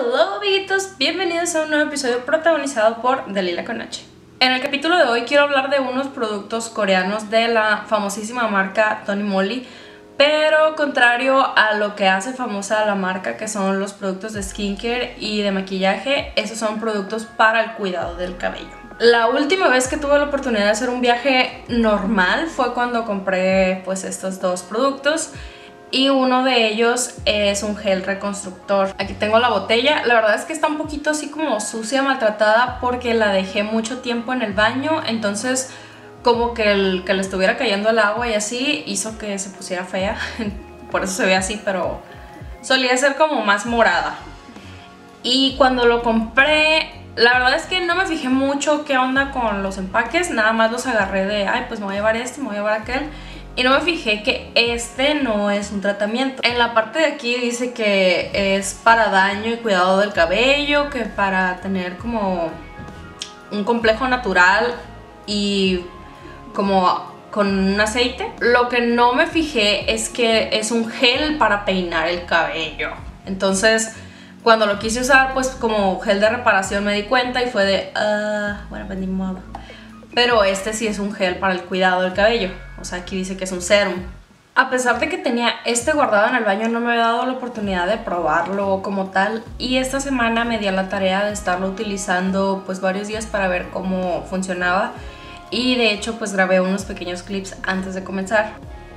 Hello amiguitos, bienvenidos a un nuevo episodio protagonizado por Dalila con H. En el capítulo de hoy quiero hablar de unos productos coreanos de la famosísima marca Tony Moly, pero contrario a lo que hace famosa la marca, que son los productos de skincare y de maquillaje, esos son productos para el cuidado del cabello. La última vez que tuve la oportunidad de hacer un viaje normal fue cuando compré pues estos dos productos. Y uno de ellos es un gel reconstructor. Aquí tengo la botella. La verdad es que está un poquito así como sucia, maltratada, porque la dejé mucho tiempo en el baño. Entonces como que le estuviera cayendo el agua y así hizo que se pusiera fea. Por eso se ve así, pero solía ser como más morada. Y cuando lo compré, la verdad es que no me fijé mucho qué onda con los empaques. Nada más los agarré de, ay, pues me voy a llevar este, me voy a llevar aquel. Y no me fijé que este no es un tratamiento. En la parte de aquí dice que es para daño y cuidado del cabello, que para tener como un complejo natural y como con un aceite. Lo que no me fijé es que es un gel para peinar el cabello. Entonces, cuando lo quise usar pues como gel de reparación me di cuenta y fue de, bueno, pues ni modo. Pero este sí es un gel para el cuidado del cabello. O sea, aquí dice que es un serum. A pesar de que tenía este guardado en el baño, no me había dado la oportunidad de probarlo como tal. Y esta semana me di a la tarea de estarlo utilizando pues varios días para ver cómo funcionaba. Y de hecho pues grabé unos pequeños clips antes de comenzar.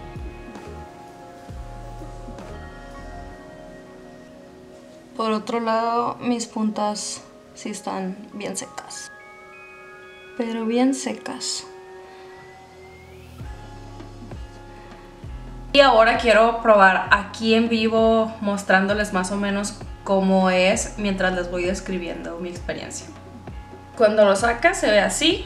Por otro lado, mis puntas sí están bien secas. Pero bien secas. Y ahora quiero probar aquí en vivo, mostrándoles más o menos cómo es mientras les voy describiendo mi experiencia. Cuando lo sacas se ve así,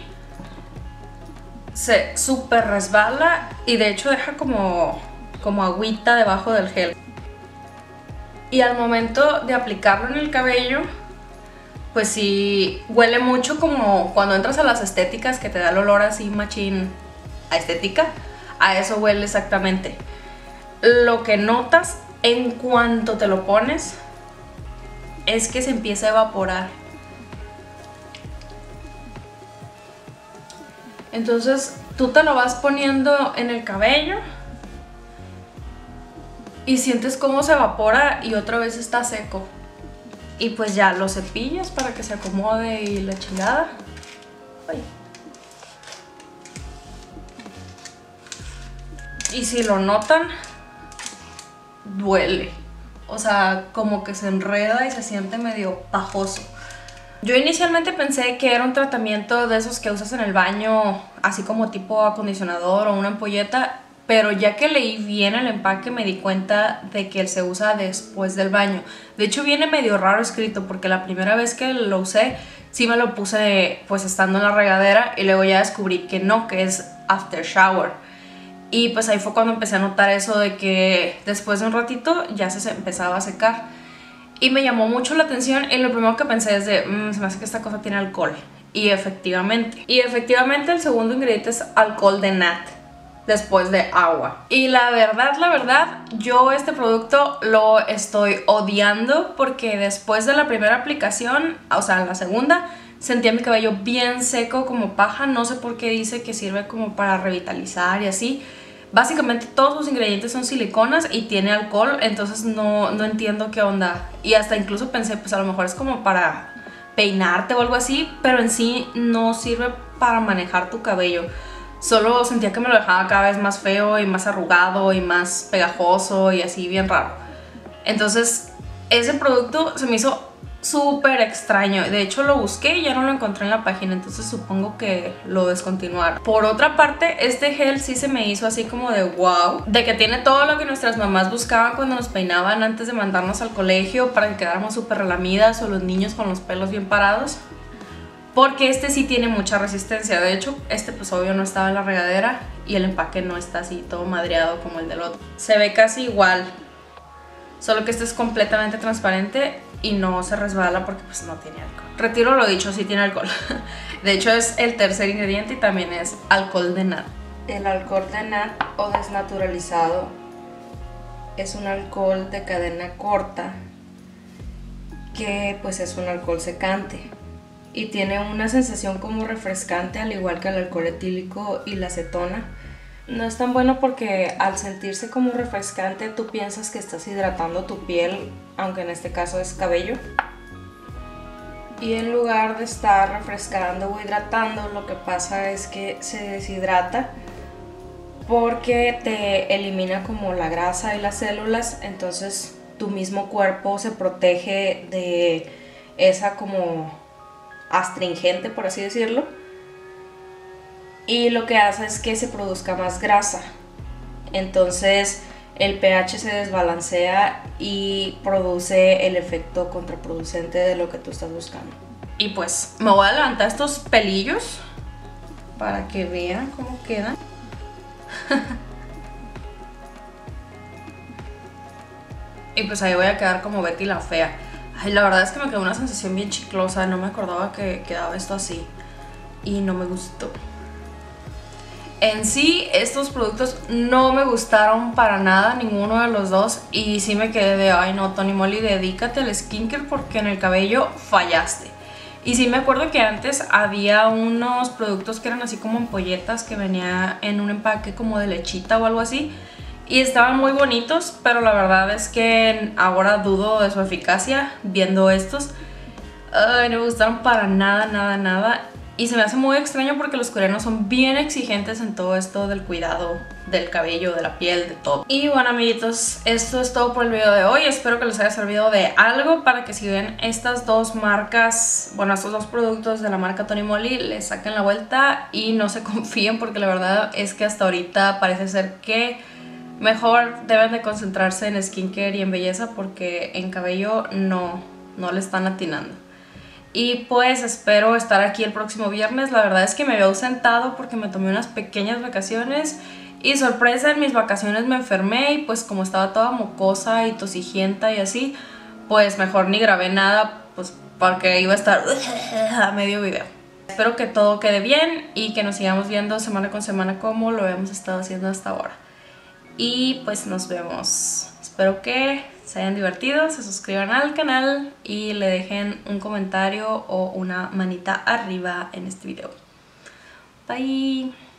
se súper resbala y de hecho deja como agüita debajo del gel. Y al momento de aplicarlo en el cabello, pues sí huele mucho como cuando entras a las estéticas, que te da el olor así machín a estética. A eso huele exactamente. Lo que notas en cuanto te lo pones es que se empieza a evaporar. Entonces tú te lo vas poniendo en el cabello y sientes cómo se evapora y otra vez está seco. Y pues ya lo cepillas para que se acomode y la chingada. Ay. Y si lo notan, duele. O sea, como que se enreda y se siente medio pajoso. Yo inicialmente pensé que era un tratamiento de esos que usas en el baño, así como tipo acondicionador o una ampolleta. Pero ya que leí bien el empaque me di cuenta de que él se usa después del baño. De hecho viene medio raro escrito porque la primera vez que lo usé sí me lo puse pues estando en la regadera y luego ya descubrí que no, que es after shower. Y pues ahí fue cuando empecé a notar eso de que después de un ratito ya se empezaba a secar. Y me llamó mucho la atención y lo primero que pensé es de, se me hace que esta cosa tiene alcohol. Y efectivamente el segundo ingrediente es alcohol de nat. Después de agua. Y la verdad, yo este producto lo estoy odiando porque después de la primera aplicación, o sea, la segunda, sentía mi cabello bien seco como paja. No sé por qué dice que sirve como para revitalizar y así. Básicamente todos sus ingredientes son siliconas y tiene alcohol, entonces no entiendo qué onda. Y hasta incluso pensé, pues a lo mejor es como para peinarte o algo así, pero en sí no sirve para manejar tu cabello. Solo sentía que me lo dejaba cada vez más feo y más arrugado y más pegajoso y así bien raro. Entonces ese producto se me hizo súper extraño. De hecho lo busqué y ya no lo encontré en la página, entonces supongo que lo descontinuaron. Por otra parte, este gel sí se me hizo así como de wow, de que tiene todo lo que nuestras mamás buscaban cuando nos peinaban antes de mandarnos al colegio para que quedáramos súper relamidas, o los niños con los pelos bien parados. Porque este sí tiene mucha resistencia. De hecho, este pues obvio no estaba en la regadera y el empaque no está así todo madreado como el del otro. Se ve casi igual, solo que este es completamente transparente y no se resbala porque pues no tiene alcohol. Retiro lo dicho, sí tiene alcohol. De hecho es el tercer ingrediente y también es alcohol de nat. El alcohol de nat o desnaturalizado es un alcohol de cadena corta que pues es un alcohol secante y tiene una sensación como refrescante, al igual que el alcohol etílico y la acetona. No es tan bueno porque al sentirse como refrescante tú piensas que estás hidratando tu piel, aunque en este caso es cabello. Y en lugar de estar refrescando o hidratando, lo que pasa es que se deshidrata porque te elimina como la grasa y las células, entonces tu mismo cuerpo se protege de esa como astringente, por así decirlo, y lo que hace es que se produzca más grasa, entonces el pH se desbalancea y produce el efecto contraproducente de lo que tú estás buscando. Y pues me voy a levantar estos pelillos para que vean cómo quedan. Y pues ahí voy a quedar como Betty la fea. Ay, la verdad es que me quedó una sensación bien chiclosa. No me acordaba que quedaba esto así y no me gustó. En sí, estos productos no me gustaron para nada, ninguno de los dos. Y sí me quedé de, ay no, Tony Moly, dedícate al skincare porque en el cabello fallaste. Y sí me acuerdo que antes había unos productos que eran así como ampolletas, que venía en un empaque como de lechita o algo así, y estaban muy bonitos, pero la verdad es que ahora dudo de su eficacia viendo estos. Ay, no me gustaron para nada, nada, nada. Y se me hace muy extraño porque los coreanos son bien exigentes en todo esto del cuidado del cabello, de la piel, de todo. Y bueno, amiguitos, esto es todo por el video de hoy. Espero que les haya servido de algo para que si ven estas dos marcas, bueno, estos dos productos de la marca Tony Moly, les saquen la vuelta y no se confíen, porque la verdad es que hasta ahorita parece ser que mejor deben de concentrarse en skincare y en belleza, porque en cabello no le están atinando. Y pues espero estar aquí el próximo viernes. La verdad es que me había ausentado porque me tomé unas pequeñas vacaciones y sorpresa, en mis vacaciones me enfermé y pues como estaba toda mocosa y tosigienta y así, pues mejor ni grabé nada, pues porque iba a estar a medio video. Espero que todo quede bien y que nos sigamos viendo semana con semana como lo hemos estado haciendo hasta ahora. Y pues nos vemos. Espero que se hayan divertido, se suscriban al canal y le dejen un comentario o una manita arriba en este video. Bye.